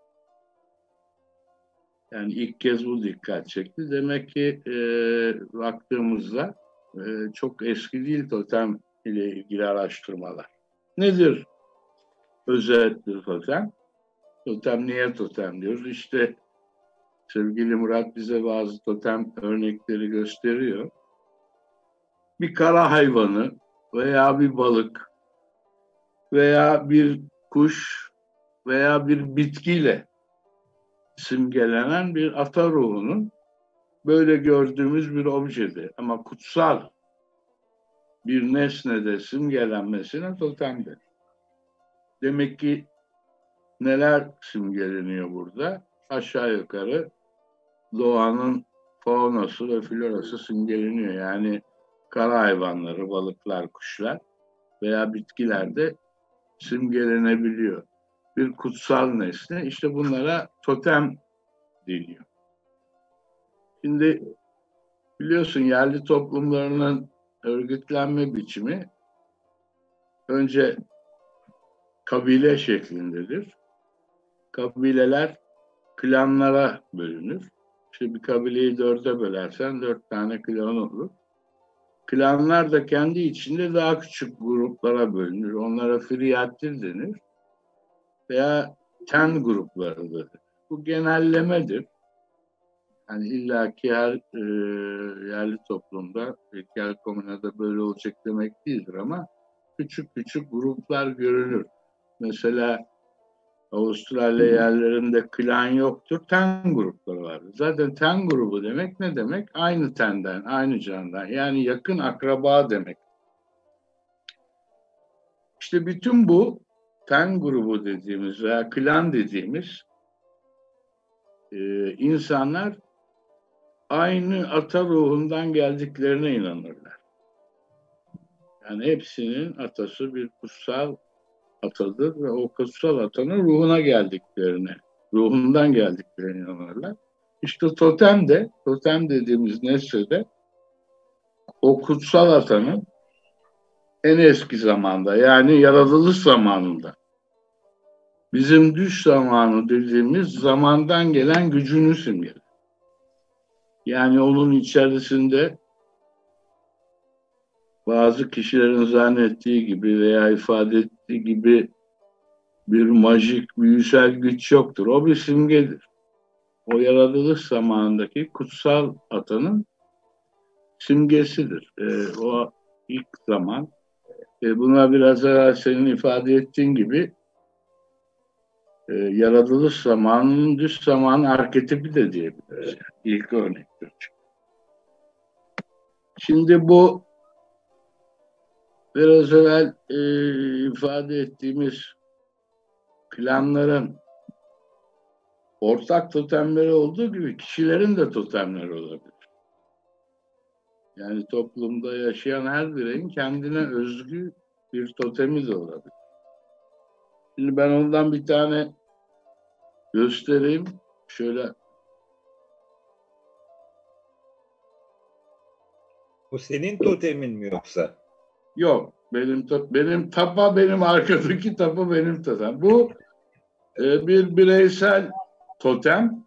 S2: Yani ilk kez bu dikkat çekti. Demek ki e, baktığımızda e, çok eski değil totem ile ilgili araştırmalar. Nedir özellikle totem? Totem niye totem diyoruz? İşte sevgili Murat bize bazı totem örnekleri gösteriyor. Bir kara hayvanı veya bir balık veya bir kuş veya bir bitkiyle simgelenen bir ata ruhunun böyle gördüğümüz bir objede ama kutsal bir nesnede simgelenmesine totem denir. Demek ki neler simgeleniyor burada? Aşağı yukarı doğanın faunası ve florası simgeleniyor. Yani kara hayvanları, balıklar, kuşlar veya bitkilerde simgelenebiliyor. Bir kutsal nesne, işte bunlara totem deniyor. Şimdi biliyorsun yerli toplumlarının örgütlenme biçimi önce kabile şeklindedir. Kabileler klanlara bölünür. İşte bir kabileyi dörde bölersen dört tane klan olur. Klanlar da kendi içinde daha küçük gruplara bölünür. Onlara friyattir denir. Veya ten gruplarıdır. Bu genellemedir. Yani illaki her e, yerli toplumda, ilkel komünada böyle olacak demek değildir ama küçük küçük gruplar görülür. Mesela Avustralya yerlerinde klan yoktur, ten grupları vardır. Zaten ten grubu demek ne demek? Aynı tenden, aynı candan, yani yakın akraba demek. İşte bütün bu ten grubu dediğimiz veya klan dediğimiz e, insanlar aynı ata ruhundan geldiklerine inanırlar. Yani hepsinin atası bir kutsal atadır ve o kutsal atanın ruhuna geldiklerine, ruhundan geldiklerine inanırlar. İşte totem de, totem dediğimiz nesne de o kutsal atanın en eski zamanda, yani yaratılış zamanında, bizim düş zamanı dediğimiz zamandan gelen gücünü simgeler. Yani onun içerisinde bazı kişilerin zannettiği gibi veya ifade ettiği gibi bir majik, büyüsel güç yoktur. O bir simgedir. O yaratılış zamanındaki kutsal atanın simgesidir. Ee, o ilk zaman. E, buna biraz evvel senin ifade ettiğin gibi e, yaratılış zamanının düş zaman arketipi de diyebiliriz. Yani ilk örnektir. Şimdi bu biraz evvel e, ifade ettiğimiz klanların ortak totemleri olduğu gibi kişilerin de totemleri olabilir. Yani toplumda yaşayan her bireyin kendine özgü bir totemi de olabilir. Şimdi ben ondan bir tane göstereyim. Şöyle.
S1: Bu senin totemin mi yoksa?
S2: Yok. Benim benim tapa benim arkadaki tapa benim totem. Bu e, bir bireysel totem.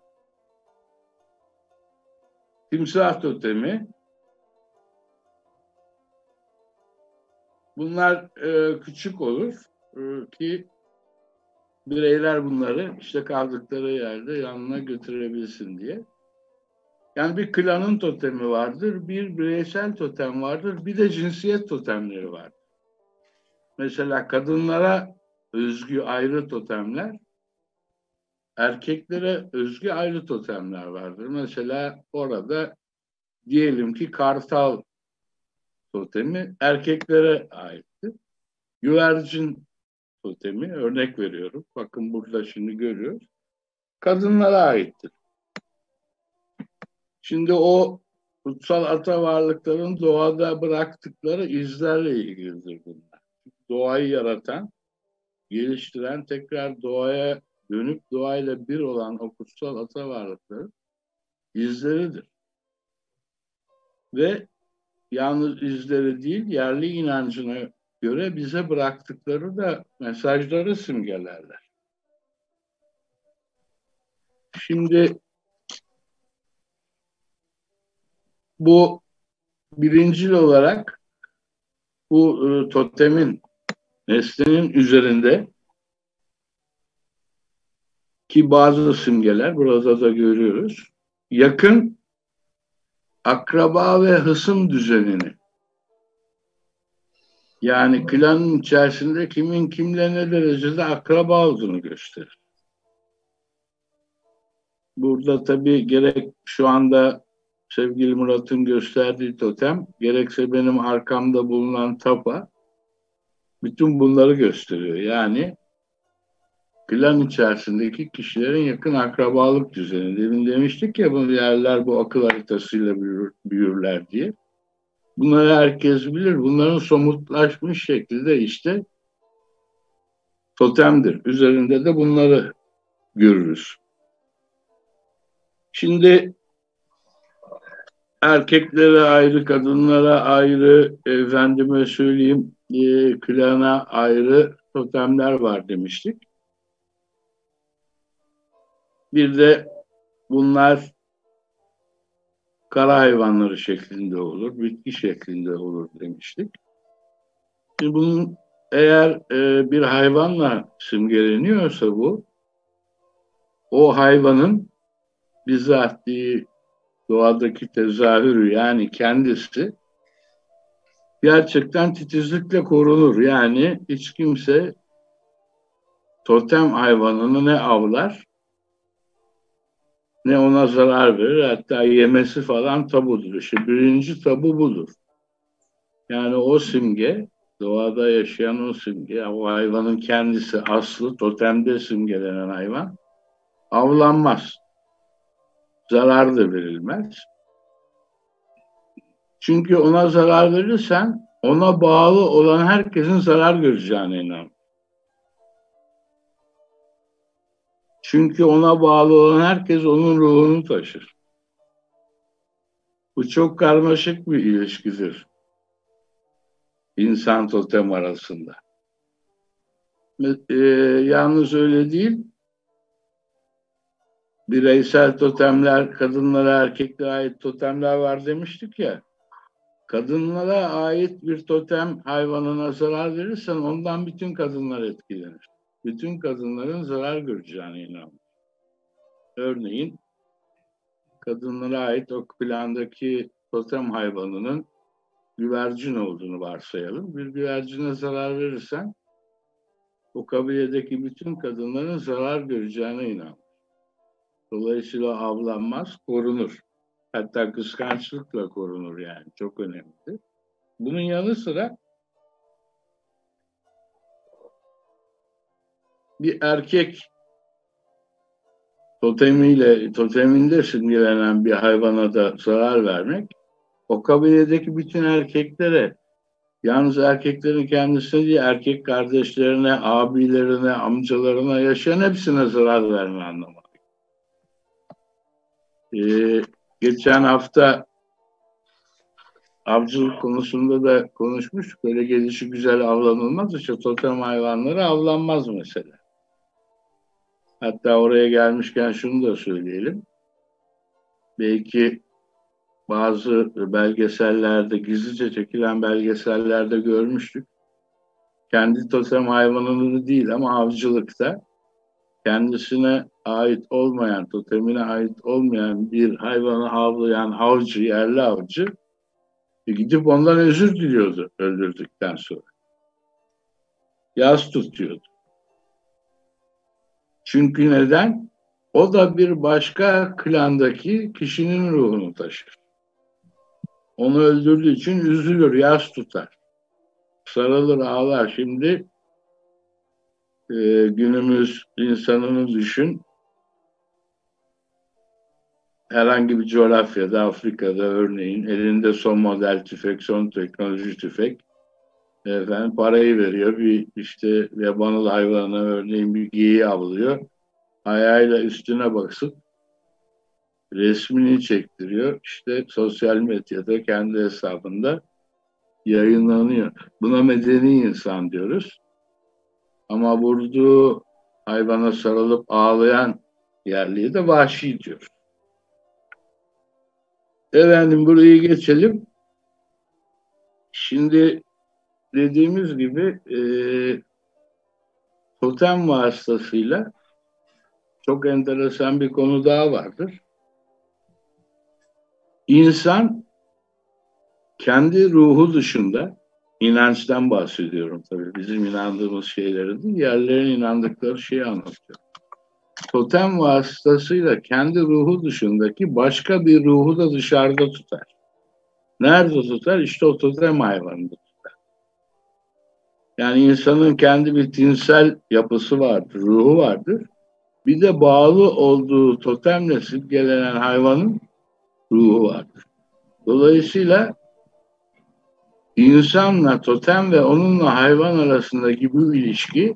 S2: Timsah totemi. Bunlar e, küçük olur e, ki bireyler bunları işte kaldıkları yerde yanına götürebilsin diye. Yani bir klanın totemi vardır, bir bireysel totem vardır, bir de cinsiyet totemleri vardır. Mesela kadınlara özgü ayrı totemler, erkeklere özgü ayrı totemler vardır. Mesela orada diyelim ki kartal totemi erkeklere aittir. Güvercin totemi, örnek veriyorum. Bakın burada şimdi görüyoruz. Kadınlara aittir. Şimdi o kutsal ata varlıkların doğada bıraktıkları izlerle ilgilidir bunlar. Doğayı yaratan, geliştiren, tekrar doğaya dönüp doğayla bir olan o kutsal ata varlıkların izleridir. ve yalnız izleri değil, yerli inancına göre bize bıraktıkları da mesajları simgelerler. Şimdi bu birincil olarak bu e, totemin, nesnenin üzerinde ki bazı simgeler burada da görüyoruz. Yakın akraba ve hısım düzenini, yani klanın içerisinde kimin kimle ne derecede akraba olduğunu gösterir. Burada tabii gerek şu anda sevgili Murat'ın gösterdiği totem, gerekse benim arkamda bulunan tapa, bütün bunları gösteriyor. Yani klan içerisindeki kişilerin yakın akrabalık düzeni. Demin demiştik ya, bu yerler bu akıl haritasıyla büyür, büyürler diye. Bunları herkes bilir. Bunların somutlaşmış şekilde işte totemdir. Üzerinde de bunları görürüz. Şimdi erkeklere ayrı, kadınlara ayrı, efendime söyleyeyim, e, klana ayrı totemler var demiştik. Bir de bunlar kara hayvanları şeklinde olur, bitki şeklinde olur demiştik. Şimdi bunun eğer e, bir hayvanla simgeleniyorsa bu, o hayvanın bizatihi doğadaki tezahürü, yani kendisi gerçekten titizlikle korunur. Yani hiç kimse totem hayvanını ne avlar ne ona zarar verir. Hatta yemesi falan tabudur. İşte birinci tabu budur. Yani o simge, doğada yaşayan o simge, o hayvanın kendisi, aslı, totemde simgelenen hayvan avlanmaz. Zarar da verilmez. Çünkü ona zarar verirsen ona bağlı olan herkesin zarar göreceğine inan. Çünkü ona bağlı olan herkes onun ruhunu taşır. Bu çok karmaşık bir ilişkidir insan totem arasında. Ee, yalnız öyle değil. Bireysel totemler, kadınlara, erkeklere ait totemler var demiştik ya. Kadınlara ait bir totem hayvanına zarar verirsen ondan bütün kadınlar etkilenir. Bütün kadınların zarar göreceğine inanır. Örneğin kadınlara ait o plandaki totem hayvanının güvercin olduğunu varsayalım. Bir güvercine zarar verirsen o kabiledeki bütün kadınların zarar göreceğine inanır. Dolayısıyla avlanmaz, korunur. Hatta kıskançlıkla korunur yani. Çok önemli. Bunun yanı sıra bir erkek totemiyle, toteminde simgelenen bir hayvana da zarar vermek, o kabiledeki bütün erkeklere, yalnız erkeklerin kendisine değil, erkek kardeşlerine, abilerine, amcalarına, yaşayan hepsine zarar verme anlamı. Ee, geçen hafta avcılık konusunda da konuşmuştuk. Böyle gelişi güzel avlanılmaz. İşte totem hayvanları avlanmaz mesela. Hatta oraya gelmişken şunu da söyleyelim. Belki bazı belgesellerde, gizlice çekilen belgesellerde görmüştük. Kendi totem hayvanını değil ama avcılıkta kendisine ait olmayan, totemine ait olmayan bir hayvanı avlayan avcı, yerli avcı gidip ondan özür diliyordu öldürdükten sonra. Yas tutuyordu. Çünkü neden? O da bir başka klandaki kişinin ruhunu taşır. Onu öldürdüğü için üzülür, yas tutar. Sarılır, ağlar. Şimdi e, günümüz insanını düşün. Herhangi bir coğrafyada, Afrika'da örneğin elinde son model tüfek, son teknoloji tüfek, efendim parayı veriyor. Bir işte yabanıl hayvanı örneğin bir geyiği avlıyor. Ayağıyla üstüne basıp resmini çektiriyor. İşte sosyal medyada kendi hesabında yayınlanıyor. Buna medeni insan diyoruz. Ama vurduğu hayvana sarılıp ağlayan yerliye de vahşi diyoruz. Efendim burayı geçelim. Şimdi dediğimiz gibi e, totem vasıtasıyla çok enteresan bir konu daha vardır. İnsan kendi ruhu dışında, inançtan bahsediyorum tabii, bizim inandığımız şeyleri değil, yerlerin inandıkları şeyi anlatıyor. Totem vasıtasıyla kendi ruhu dışındaki başka bir ruhu da dışarıda tutar. Nerede tutar? İşte o totem hayvanında tutar. Yani insanın kendi bir tinsel yapısı vardır, ruhu vardır. Bir de bağlı olduğu totemle simgelenen hayvanın ruhu vardır. Dolayısıyla insanla totem ve onunla hayvan arasındaki bu ilişki,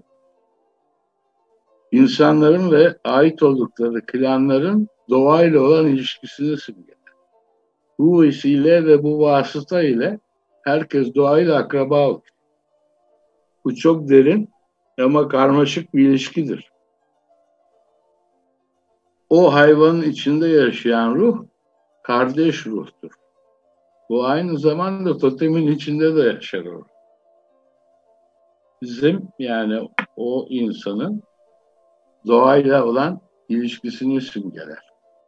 S2: insanların ve ait oldukları klanların doğayla olan ilişkisini simgeler. Bu vesile ve bu vasıta ile herkes doğayla akraba olur. Bu çok derin ama karmaşık bir ilişkidir. O hayvanın içinde yaşayan ruh kardeş ruhtur. Bu aynı zamanda totemin içinde de yaşar o. Bizim yani o insanın doğayla olan ilişkisini simgeler.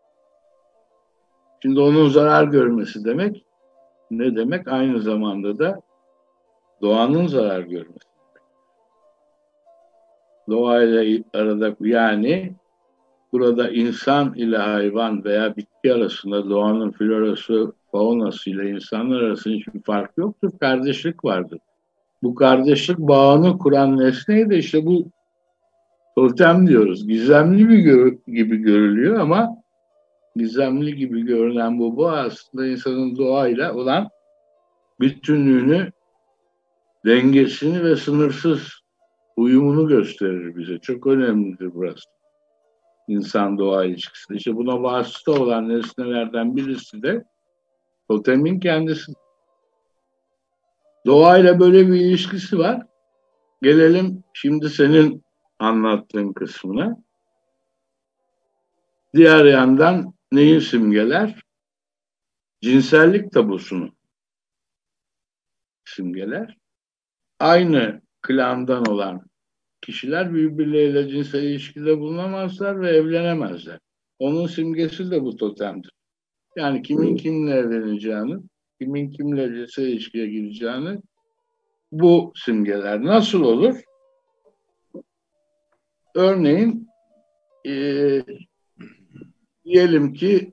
S2: Şimdi onun zarar görmesi demek ne demek? Aynı zamanda da doğanın zarar görmesi. Doğayla arada, yani burada insan ile hayvan veya bitki arasında doğanın florası, faunası ile insanlar arasında hiçbir fark yoktur. Kardeşlik vardır. Bu kardeşlik bağını kuran nesneye de işte bu totem diyoruz. Gizemli bir gör gibi görülüyor ama gizemli gibi görünen bu bağ aslında insanın doğayla olan bütünlüğünü, dengesini ve sınırsız uyumunu gösterir bize. Çok önemlidir burası. İnsan doğa ilişkisi. İşte buna vasıta olan nesnelerden birisi de totemin kendisi. Doğayla böyle bir ilişkisi var. Gelelim şimdi senin anlattığın kısmına. Diğer yandan neyi simgeler? Cinsellik tabusunu simgeler. Aynı klandan olan kişiler birbirleriyle cinsel ilişkide bulunamazlar ve evlenemezler. Onun simgesi de bu totemdir. Yani kimin kimle evleneceğini, kimin kimle cinsel ilişkiye gireceğini bu simgeler. Nasıl olur? Örneğin e, diyelim ki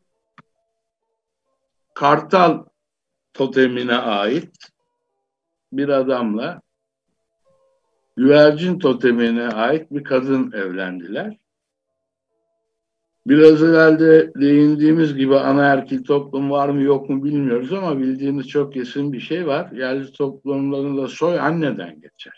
S2: kartal totemine ait bir adamla güvercin totemine ait bir kadın evlendiler. Biraz evvel de değindiğimiz gibi anaerkil toplum var mı yok mu bilmiyoruz ama bildiğimiz çok kesin bir şey var. Yerli toplumlarında soy anneden geçer.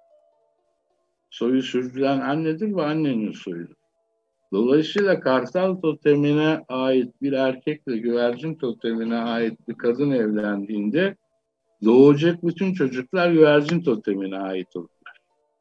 S2: Soyu sürdüren annedir ve annenin soyudur. Dolayısıyla kartal totemine ait bir erkekle güvercin totemine ait bir kadın evlendiğinde doğacak bütün çocuklar güvercin totemine ait olurlar.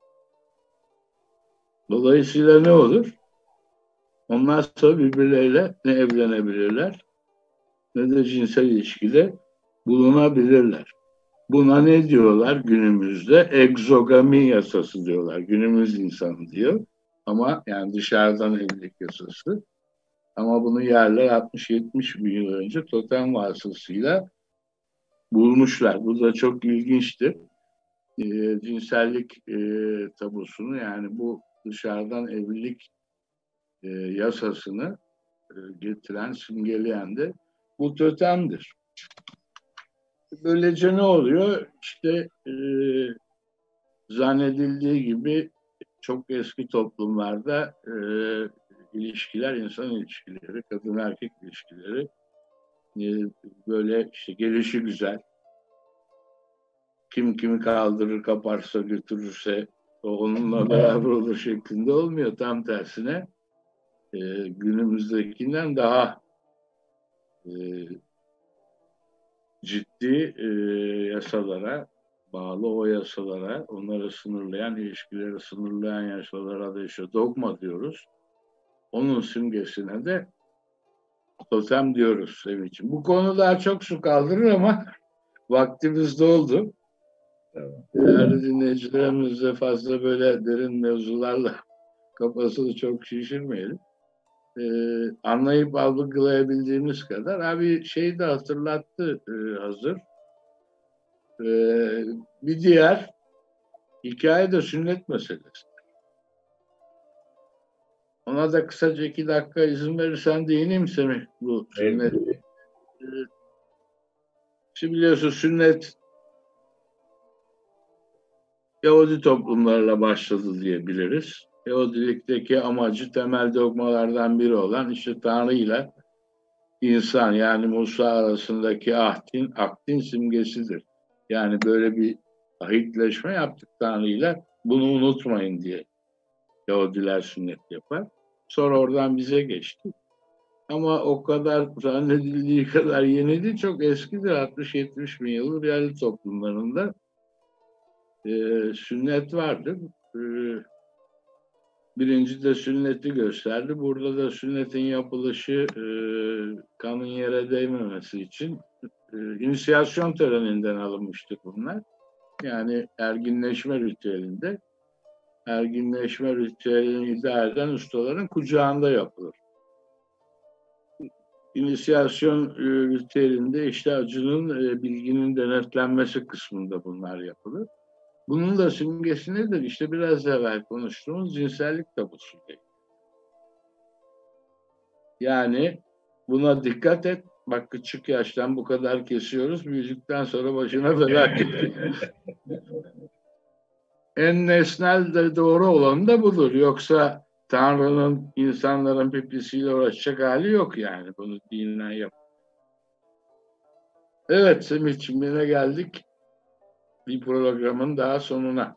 S2: Dolayısıyla ne olur? Onlar sonra birbirleriyle ne evlenebilirler ne de cinsel ilişkide bulunabilirler. Buna ne diyorlar günümüzde? Egzogami yasası diyorlar. Günümüz insanı diyor. Ama yani dışarıdan evlilik yasası. Ama bunu yerler altmış yetmiş bin yıl önce totem vasıtasıyla bulmuşlar. Bu da çok ilginçtir. E, cinsellik e, tabusunu, yani bu dışarıdan evlilik e, yasasını e, getiren, simgeleyen de bu totemdir. Böylece ne oluyor? İşte e, zannedildiği gibi çok eski toplumlarda e, ilişkiler, insan ilişkileri, kadın erkek ilişkileri e, böyle işte gelişi güzel. Kim kimi kaldırır, kaparsa, götürürse o onunla beraber olur şeklinde olmuyor. Tam tersine e, günümüzdekinden daha e, ciddi e, yasalara bağlı, o yasalara, onları sınırlayan, ilişkileri sınırlayan yasalara da işte dogma diyoruz. Onun simgesine de totem diyoruz Sevinç'im. Bu konu daha çok su kaldırır ama vaktimiz doldu.
S1: Tamam.
S2: Değerli dinleyicilerimiz de fazla böyle derin mevzularla kafasını çok şişirmeyelim. Ee, anlayıp algılayabildiğimiz kadar. Abi şeyi de hatırlattı e, hazır. Ee, bir diğer hikaye de sünnet meselesi. Ona da kısaca iki dakika izin verirsen değineyim Semih, bu sünnet.
S1: Evet.
S2: Ee, şimdi biliyorsun sünnet Yahudi toplumlarla başladı diyebiliriz. Yahudilikteki amacı temel dogmalardan biri olan işte Tanrı ile insan yani Musa arasındaki ahdin, akdin simgesidir. Yani böyle bir ahitleşme yaptık Tanrı ile, bunu unutmayın diye Yahudiler sünnet yapar. Sonra oradan bize geçti. Ama o kadar zannedildiği kadar yeni değil, çok eskidir. altmış yetmiş bin yıldır yerli toplumlarında e, sünnet vardır. E, birinci de sünneti gösterdi. Burada da sünnetin yapılışı e, kanın yere değmemesi için e, inisiyasyon töreninden alınmıştır bunlar. Yani erginleşme ritüelinde, erginleşme ritüelini idare eden ustaların kucağında yapılır. İnisiyasyon e, ritüelinde işte acının, e, bilginin denetlenmesi kısmında bunlar yapılır. Bunun da simgesi nedir? İşte biraz evvel konuştuğumuz cinsellik tabusu. Yani buna dikkat et. Bak küçük yaştan bu kadar kesiyoruz. Büyüdükten sonra başına bela geliyor. En nesnel de doğru olan da budur. Yoksa Tanrı'nın insanların pipisiyle uğraşacak hali yok yani. Bunu dinle yap. Evet Semih'ciğim, yine geldik bir programın daha sonuna.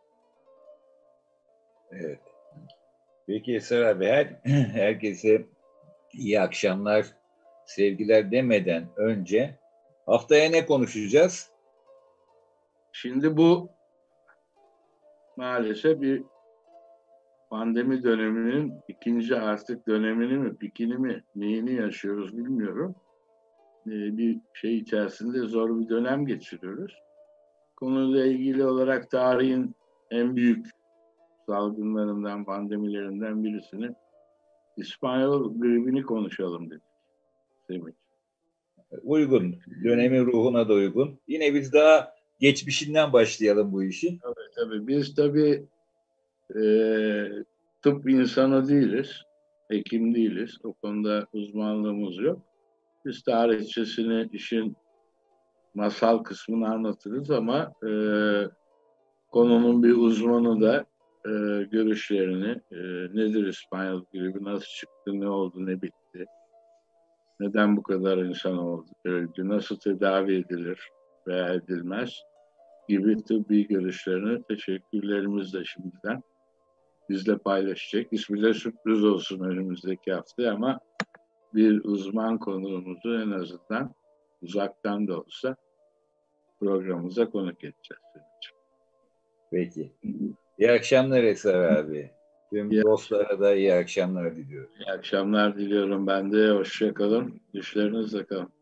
S1: Evet. Peki Eser abi, her, herkese iyi akşamlar, sevgiler demeden önce haftaya ne konuşacağız?
S2: Şimdi bu maalesef bir pandemi döneminin ikinci artık dönemini mi, pikini mi, neyini yaşıyoruz bilmiyorum. Ee, bir şey içerisinde zor bir dönem geçiriyoruz. Konuyla ilgili olarak tarihin en büyük salgınlarından, pandemilerinden birisini, İspanyol gribini konuşalım dedik. Semih.
S1: Uygun, dönemin ruhuna da uygun. Yine biz daha geçmişinden başlayalım bu işi.
S2: Tabii tabii. Biz tabii e, tıp insanı değiliz, hekim değiliz. O konuda uzmanlığımız yok. Biz tarihçesini, işin masal kısmını anlatırız ama e, konunun bir uzmanı da e, görüşlerini, e, nedir İspanyol gribi, nasıl çıktı, ne oldu, ne bitti, neden bu kadar insan oldu, öldü, nasıl tedavi edilir veya edilmez gibi tıbbi görüşlerini teşekkürlerimizle şimdiden bizle paylaşacak. İsmi de sürpriz olsun önümüzdeki hafta ama bir uzman konuğumuzu en azından uzaktan da olsa programımıza konuk edeceğiz.
S1: Peki. İyi akşamlar Eser abi. Tüm
S2: İyi
S1: dostlara da iyi akşamlar diliyorum.
S2: İyi akşamlar diliyorum ben de. Hoşça kalın. Düşlerinizle kalın.